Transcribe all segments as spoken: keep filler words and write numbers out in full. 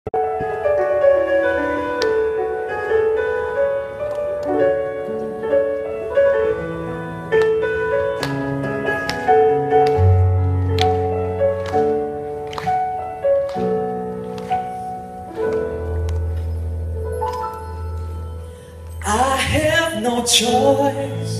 I have no choice,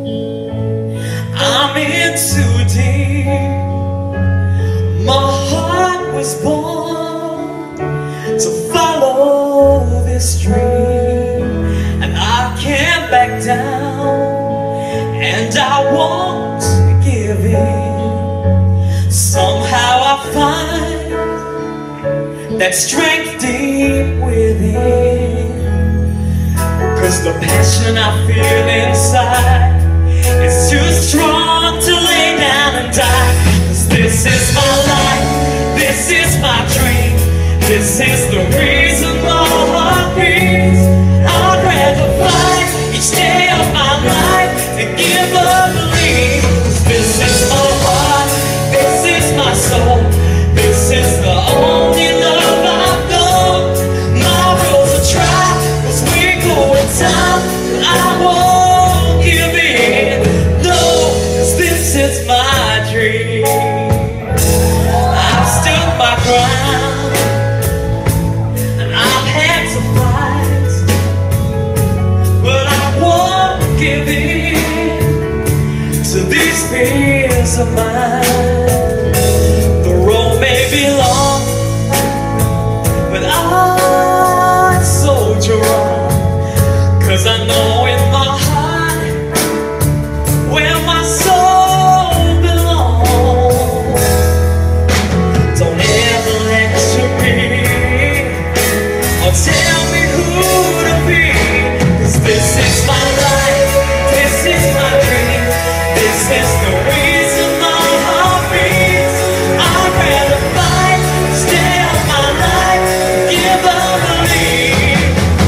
I'm in too deep. My heart was born to follow this dream, and I can't back down, and I won't give in. Somehow I find that strength deep within. 'Cause the passion I feel inside is too strong to lay down and die. 'Cause this is my life, this is my dream, this is the reason my heart beats. I'd rather fight each day of my life than give up the lead. 'Cause this is my heart, this is my soul, this is the only love I've known. My roads are dry, 'cause we go in time, but I won't give in. No, 'cause this is my dream. I've stood my ground, and I've had to fight, but I won't give in to these fears of mine. The road may be long, but I'm soldier on. 'Cause I know in my heart where my soul belongs. Don't ever lecture me or tell me who to be. 'Cause this is my life, this is my dream, this is the reason my heart beats. I'd rather fight, stay on my life, give up the lead.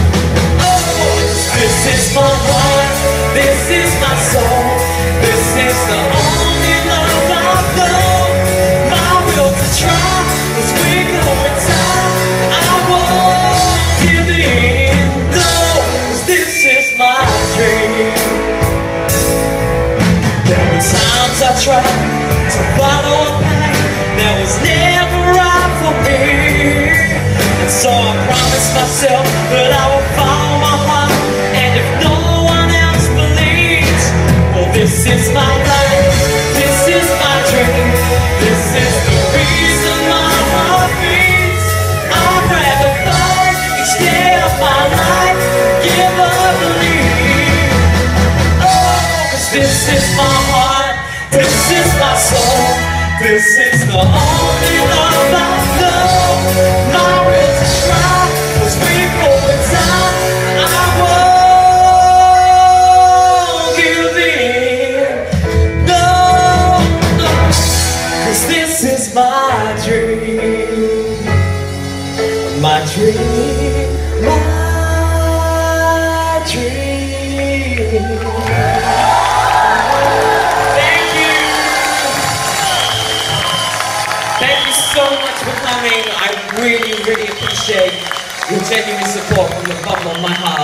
This is my heart, this is my soul, this is the only love I've known. My will to try, 'cause we go in time, I won't give in. No, 'cause this is my dream. There were times I tried to follow a path that was never right for me, and so I promised myself that I would follow my heart. And if no one else believes, well, this is my life, this is my dream, this is the reason my heart beats. I'd rather fight each day of my life, give up the lead. Oh, 'cause this is my heart, this is my soul, this is the only love I know. My will to try, 'cause we go in time, I won't give in. No, no, 'cause this is my dream, my dream, my dream. Thank you. Thank you so much for coming. I really, really appreciate your genuine support from the bottom of my heart.